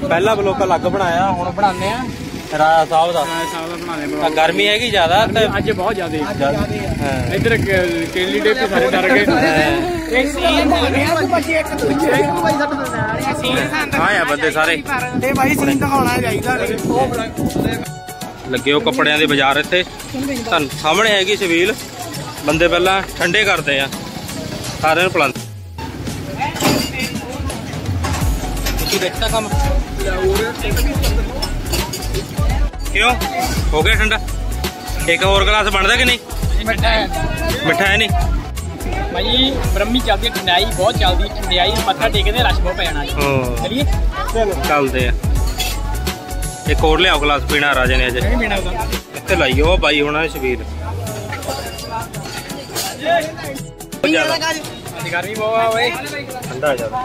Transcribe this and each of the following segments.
पहला ब्लॉक अलग बनाया, हुण बनाने राजा साहब दा बना। गर्मी हैगी ज्यादा अज बहुत ज्यादा। इधर केली डे पे सारे डर गए। हाँ यार बंदे सारे लगे हो कपड़िया के बाजार। इत्थे सामने हैगी छबील, बंदे पहला ठंडे करते हैं सारे पिलांदे। बेचता काम क्यों हो गया ठंडा? एक और गिलास बनता कि नहीं? मिठा है नहीं भाई। ब्रह्मी चलती ठंडाई बहुत चलती, ठंडाई मत्था टेकते रश बहुत पै जाना। चलिए चलते हैं। एक और लियाओ गिलास पीना राजे ने अजे इतने लाई हो बाई होना शबीर। गर्मी बहुत ठंडा ज्यादा।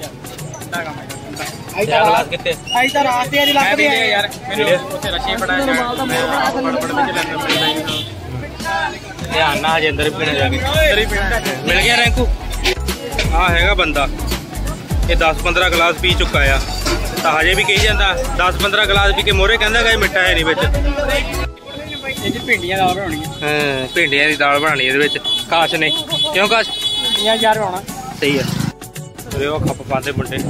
मिल गया रैंकू। हाँ है बंदा ये 10-15 गिलास पी चुका है तो हजे भी कही जाता 10-15 गिलास पी के मोरे कहता कि मिठा है नहीं बिच। भिंडियां दाल बनानी। भिंडियां की दाल बनानी है काश ने। क्यों काश? यार बनाना सही है। खप पाते मुंडे।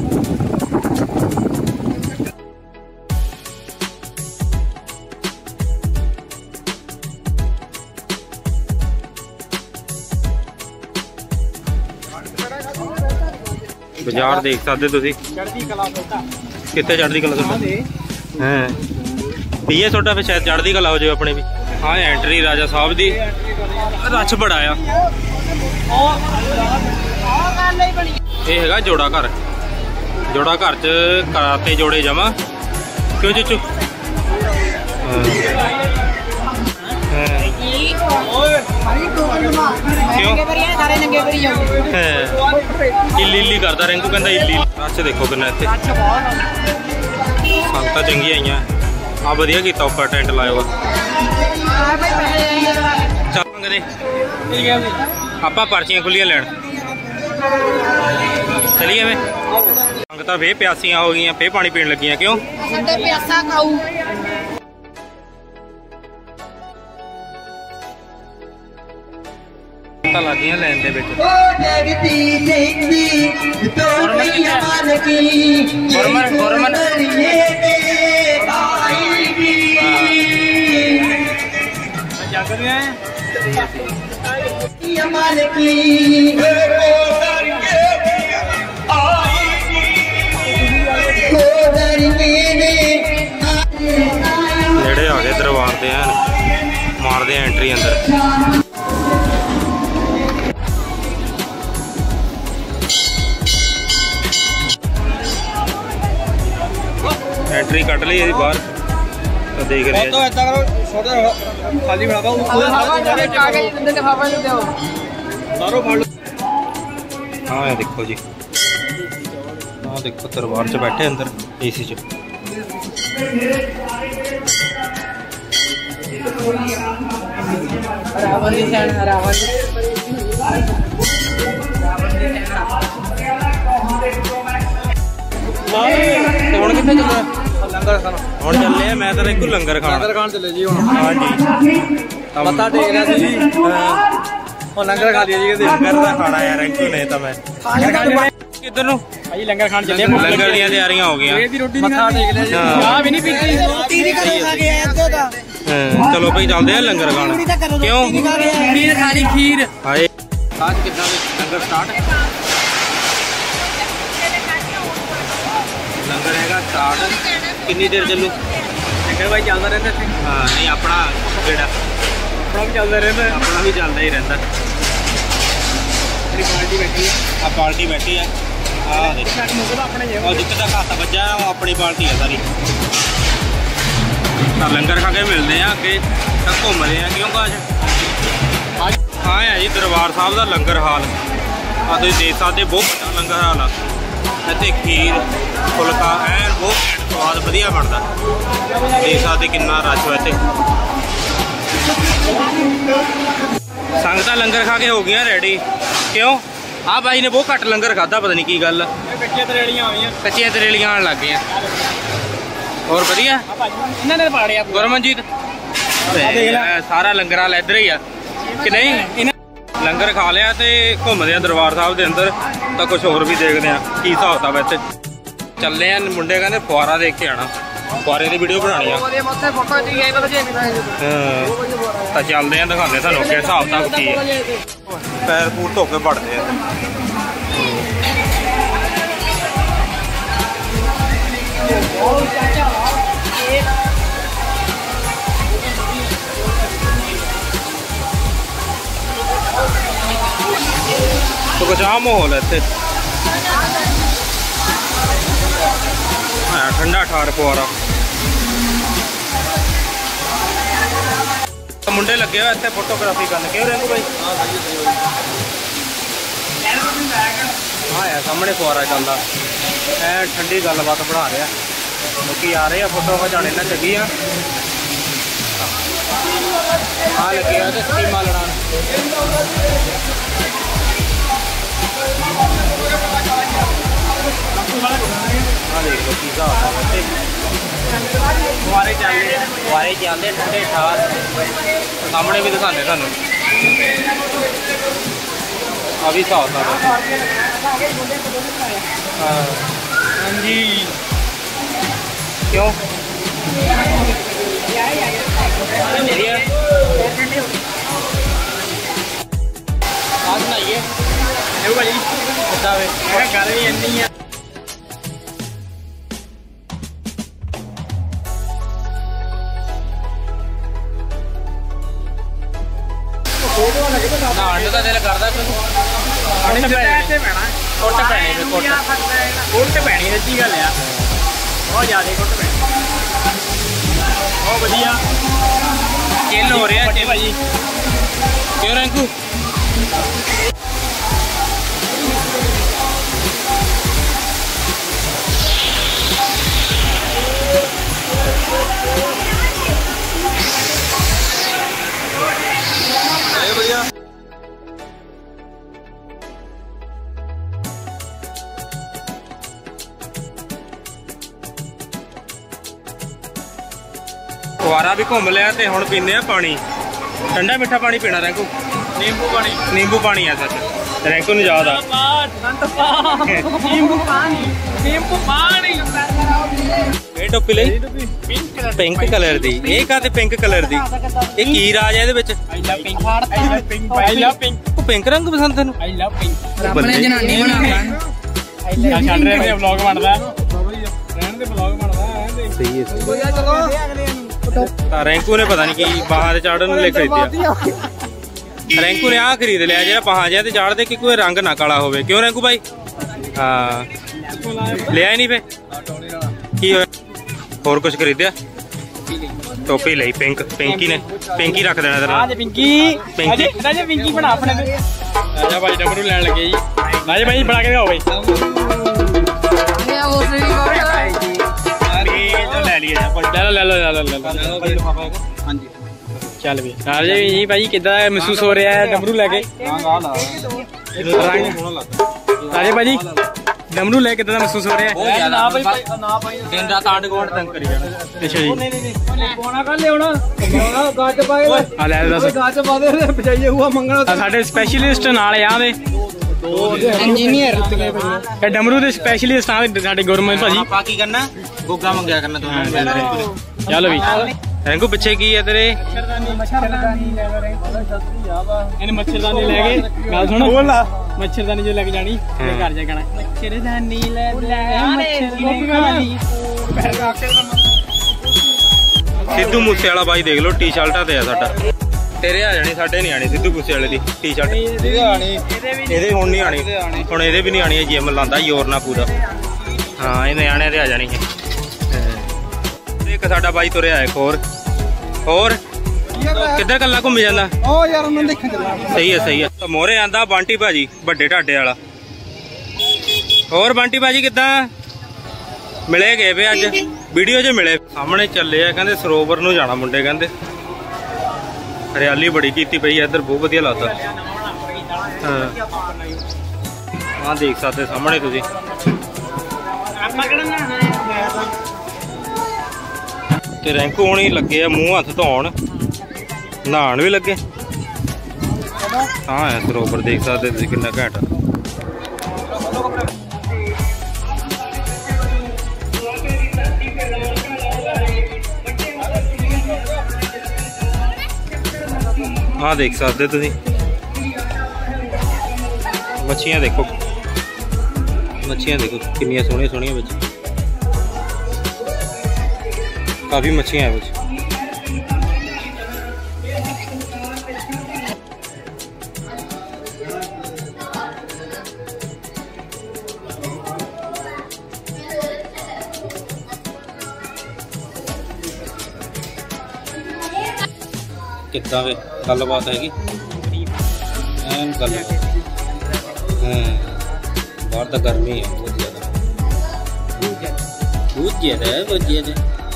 बाजार देख सकते तुसी कितने चढ़ती कला है पीए सोडा फिर शायद चढ़ती कला हो जाए अपने भी। हाँ एंट्री राजा साहब दी रश बड़ा आ। ये है जोड़ा घर। जोड़ा घर च कराते जोड़े जमा। क्यों चुचू? इली करता रिंकू कहता इली। रश देखो कितना इतने संगत चंगी आई। हाँ वधिया किया उपर टेंट लाया हुआ। चल मंगते आप पर्चियां खुलियां लैन चलिए। मैं संगत फे प्यासियां हो गई, फे पानी पीन लगी। क्यों लगियां लैन दे विच। नेड़े आ गए दरबार दे मारदे एंट्री अंदर। एंट्री कट ली बाहर तो देख रहे हैं। हाँ देखो जी, हाँ देखो दरबार च बैठे अंदर एसी च। हुण कित्थे चले? लंगर खान हुण चले। मैं तो रिंकू लंगर खान चले जी। हाँ जी मत्था टेक रहा जी। लंगर खा लिया जी। लंगर का खाना यार रिंकू ने तो मैं किधर नूं भाई लंगर खान चले। लंगर दी तैयारियां हो गई। मत्था टेक लिया जी। चाह भी नहीं पीती। चलो भाई चलते हैं लंगर खान। क्यों खीर खानी? खीर हाय आज कितना लंगर स्टार्ट लंगर है स्टार्ट। कितनी देर चलू? लंगर भाई चलता रहता। हाँ नहीं अपना बेड़ा अपना भी चलता रहता। अपना भी चलता ही रहता। पार्टी बैठी है। हाँ पार्टी बैठी है। हाँ जितने तक हाथ बजा है वो अपनी पार्टी है सारी। लंगर खा के मिलते हैं अगे घूमते हैं। क्यों आज हाँ है जी दरबार साहब का लंगर हाल। तुम देख सकते बहुत बड़ा लंगर हाल आ। इतने खीर फुलका एन बहुत स्वाद वधिया बनता। देख सकते कितना रश हो इतने। संगत लंगर खा के हो गई रेडी। क्यों ਆ ਬਾਈ ਨੇ ਬਹੁਤ ਘੱਟ ਲੰਗਰ ਖਾਦਾ, ਪਤਾ ਨਹੀਂ ਕੀ ਗੱਲ। ਕੱਚੀਆਂ ਤਰੇਲੀਆਂ ਆਉਣ ਲੱਗ ਗਈਆਂ। ਹੋਰ ਵਧੀਆ ਇਹਨਾਂ ਨੇ ਪਾੜਿਆ ਗੁਰਮਨਜੀਤ ਸਾਰਾ ਲੰਗਰ ਵਾਲਾ ਇੱਧਰ ਹੀ ਆ ਕਿ ਨਹੀਂ? ਲੰਗਰ ਖਾ ਲਿਆ ਤੇ ਘੁੰਮਦੇ ਆ ਦਰਬਾਰ ਸਾਹਿਬ ਦੇ ਅੰਦਰ, ਤਾਂ ਕੁਝ ਹੋਰ ਵੀ ਦੇਖਦੇ ਆ ਕੀ ਹਿਸਾਬ ਕਿਤਾਬ ਇੱਥੇ। ਚੱਲੇ ਆ, ਮੁੰਡੇ ਕਹਿੰਦੇ ਫੁਆਰਾ ਦੇਖ ਕੇ ਆਣਾ, ਫੁਆਰੇ ਦੀ ਵੀਡੀਓ ਬਣਾਉਣੀ ਆ। ਤਾਂ ਚੱਲਦੇ ਆ, ਦਿਖਾਉਂਦੇ ਤੁਹਾਨੂੰ ਅੱਗੇ ਹਿਸਾਬ ਕਿਤਾਬ ਕੀ ਹੈ। ਪੈਰ ਪੂਰ ਧੋ ਕੇ ਵੜਦੇ ਆ। तो कुछ आम माहौल है इतने, ठंडा ठार फुआरा। मुंडे लगे हुए इतने फोटोग्राफी करने, क्यों रेंगू भाई? हाँ यार सामने फुआरा चलता है, ठंडी गलबात बना रहा। लोग आ रहे हैं फोटो खिचाने ना चंगी आ। हाँ लगे हुए स्कीमा लड़ान। फुआरे चलते ठंडे ठार, सामने भी दिखाते थानू अभी हिसाब हाँ जी। क्यों दिल करदा कुट पैनी सच्ची गल आ, बहुत ज्यादा कुट पैनी, बहुत वधिया चिल हो रहा है भाजी। क्यों रैंकू भैया फुआरा भी घूम लिया ते हुण पीने आ पानी, ठंडा मिठा पानी पीना रैंकू। नींबू पानी है सच, रैंकू नूं याद आ ਇਹ ਟੋਪੀ ਲਈ ਪਿੰਕ ਕਲਰ ਦੀ, ਇਹ ਕਾਤੇ ਪਿੰਕ ਕਲਰ ਦੀ? ਇਹ ਕੀ ਰਾਜ ਹੈ ਇਹਦੇ ਵਿੱਚ? ਪਿੰਕ ਰੰਗ ਪਸੰਦ ਤੈਨੂੰ? ਆਪਣੇ ਜਨਾਨੀ ਬਣਾਵਾ ਛੱਡ ਰਹੇ ਨੇ, ਵਲੌਗ ਬਣਦਾ ਰਹਿਣ ਦੇ, ਵਲੌਗ ਬਣਦਾ ਸਹੀ ਹੈ। ਤਾਂ ਰੈਂਕੂ ਨੇ ਪਤਾ ਨਹੀਂ ਕੀ ਬਾਹਾਂ ਤੇ ਚਾੜਨ ਨੂੰ ਲੈ ਖਰੀਦਿਆ। ਰੈਂਕੂ ਨੇ ਆਹ ਖਰੀਦ ਲਿਆ ਜਿਹੜਾ ਬਾਹਾਂ ਜਿਹਾ ਤੇ ਚਾੜਦੇ ਕਿ ਕੋਈ ਰੰਗ ਨਾ ਕਾਲਾ ਹੋਵੇ। ਕਿਉਂ ਰੈਂਕੂ ਭਾਈ? ਹਾਂ ਲਿਆ ਹੀ ਨਹੀਂ ਫੇ ਕੀ ਹੋਇਆ? ਹੋਰ ਕੁਝ ਖਰੀਦਿਆ? ਟੋਪੀ ਲਈ ਪਿੰਕ, ਪਿੰਕੀ ਨੇ ਪਿੰਕੀ ਰੱਖ ਦੇਣਾ ਤੇਰਾ। ਪਿੰਕੀ ਪਿੰਕੀ ਬਣਾ ਆਪਣੇ ਤੇ। ਆਜਾ ਭਾਈ ਡਮਰੂ ਲੈਣ ਲੱਗੇ ਜੀ, ਆਜਾ ਭਾਈ ਬਣਾ ਕੇ ਦਿਖਾਓ ਭਾਈ। ਲੈ ਲਓ ਹਾਂਜੀ ਚੱਲ ਵੀ ਰਾਜੇ ਜੀ ਭਾਈ ਕਿੱਦਾਂ ਮਹਿਸੂਸ ਹੋ ਰਿਹਾ ਹੈ ਡਮਰੂ ਲੈ ਕੇ? ਰਾਜੇ ਭਾਜੀ ਡਮਰੂ ਲੈ ਕੇ ਕਿੱਦਾਂ ਮਹਿਸੂਸ ਹੋ ਰਿਹਾ ਹੈ? ਦਿਨ ਰਾਤ ਆਂਡ ਗੋਂਡ ਤੰਗ ਕਰੀ ਜਾਣਾ। ਅੱਛਾ ਜੀ ਕੋਣਾ ਕਰ ਲਿਆਉਣਾ ਗੱਜ ਪਾ ਕੇ ਆ ਲੈ ਦੱਸ ਗੱਜ ਪਾ ਦੇ ਬਚਾਈਏ ਹੁਆ ਮੰਗਣਾ। ਸਾਡੇ ਸਪੈਸ਼ਲਿਸਟ ਨਾਲ ਆ ਦੇ ਇੰਜੀਨੀਅਰ, ਇਹ ਡਮਰੂ ਦੇ ਸਪੈਸ਼ਲਿਸਟ ਆ ਸਾਡੇ ਗੁਰਮਨ ਭਾਜੀ। ਆਪਾਂ ਕੀ ਕਰਨਾ? ਗੋਗਾ ਮੰਗਿਆ ਕਰਨਾ ਤੂੰ। ਚੱਲ ਵੀ ਰੈਂਕੂ ਪਿੱਛੇ ਕੀ ਹੈ ਤੇਰੇ? ਮੱਛਰਦਾਨੀ ਇਹਨੇ ਮੱਛਰਦਾਨੀ ਲੈ ਕੇ ਗੱਲ ਸੁਣ, ਮੱਛਰਦਾਨੀ ਜੋ ਲੈ ਕੇ ਜਾਣੀ ਘਰ ਜਾ ਕਹਿਣਾ ਮੱਛਰਦਾਨੀ ਲੈ ਸਿੱਧੂ ਮੂਸੇ ਵਾਲਾ ਬਾਈ ਦੇਖ ਲਓ ਟੀ ਸ਼ਰਟਾਂ ਤੇ ਆ ਸਾਡਾ। ਤੇਰੇ ਆ ਜਾਣੀ, ਸਾਡੇ ਨਹੀਂ ਆਣੀ ਸਿੱਧੂ ਮੂਸੇ ਵਾਲੇ ਦੀ ਟੀ ਸ਼ਰਟ। ਇਹਦੇ ਹੁਣ ਨਹੀਂ ਆਣੀ, ਹੁਣ ਇਹਦੇ ਵੀ ਨਹੀਂ ਆਣੀ। ਜਿਮ ਲਾਉਂਦਾ ਜ਼ੋਰ ਨਾਲ ਪੂਰਾ। ਹਾਂ ਇਹ ਨਿਆਣਿਆਂ ਤੇ ਆ ਜਾਣੀ ਹੈ। ਇੱਕ ਸਾਡਾ ਬਾਈ ਤੁਰਿਆ ਹੈ ਹੋਰ ਕਿੱਧਰ ਕੱਲਾ ਘੁੰਮ ਜਾਂਦਾ? ਉਹ ਯਾਰ ਉਹਨੂੰ ਦੇਖਣ ਚੱਲਾ। ਸਹੀ ਹੈ ਸਹੀ ਹੈ। ਮੋਹਰੇ ਆਂਦਾ ਬੰਟੀ ਭਾਜੀ ਵੱਡੇ ਢਾਡੇ ਵਾਲਾ। ਹੋਰ ਬੰਟੀ ਭਾਜੀ ਕਿੱਦਾਂ? ਮਿਲੇ ਗਏ ਵੇ ਅੱਜ ਵੀਡੀਓ 'ਚ ਮਿਲੇ। ਸਾਹਮਣੇ ਚੱਲੇ ਆ ਕਹਿੰਦੇ ਸਰੋਵਰ ਨੂੰ ਜਾਣਾ ਮੁੰਡੇ ਕਹਿੰਦੇ। ਹਰਿਆਲੀ ਬੜੀ ਕੀਤੀ ਪਈ ਹੈ ਇੱਧਰ, ਬਹੁਤ ਵਧੀਆ ਲੱਗਦਾ। ਹਾਂ हाँ देख सकते सामने तुसी ते रैंकू होनी लगे मूँह हथ धोन नहान भी लगे। हाँ है सरोवर देख सकते तुसी कितना घैंट। हाँ देख सकते तुसी मच्छियाँ देखो, मच्छियाँ देखो कितनी सोहनिया सोहनिया बच्ची, काफ़ी मच्छियाँ हैं बच्ची। कितना वे गलबात हैगी एन गल। बाहर तो गर्मी है बहुत ज़्यादा, बहुत ज़्यादा है, बहुत ज़्यादा।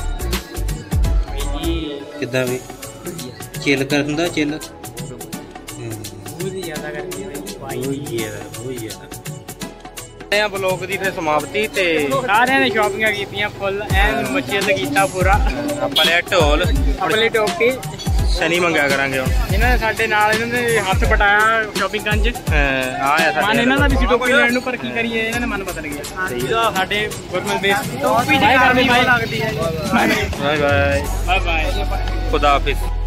कितना भी चिल करता चिल बहुत ज़्यादा गर्मी है, बहुत ज़्यादा। ब्लॉग की फिर समाप्ति ते सारे ने शॉपिंग कीतियां फुल एन मच्छी कीता पूरा। अपने ढोल अपने टोपी शनि मंगया करांगे हुण। इन्होंने साडे नाल इन्होंने हथ पटाया शॉपिंग करन च। मन इन्हां दा भी सी टोपी लेण नूं, पर की करिए इन्हां ने मन बदल गया। साडे गुरमत बेस टोपी लगदी है। बाय बाय बाय बाय, खुदा हाफिज़।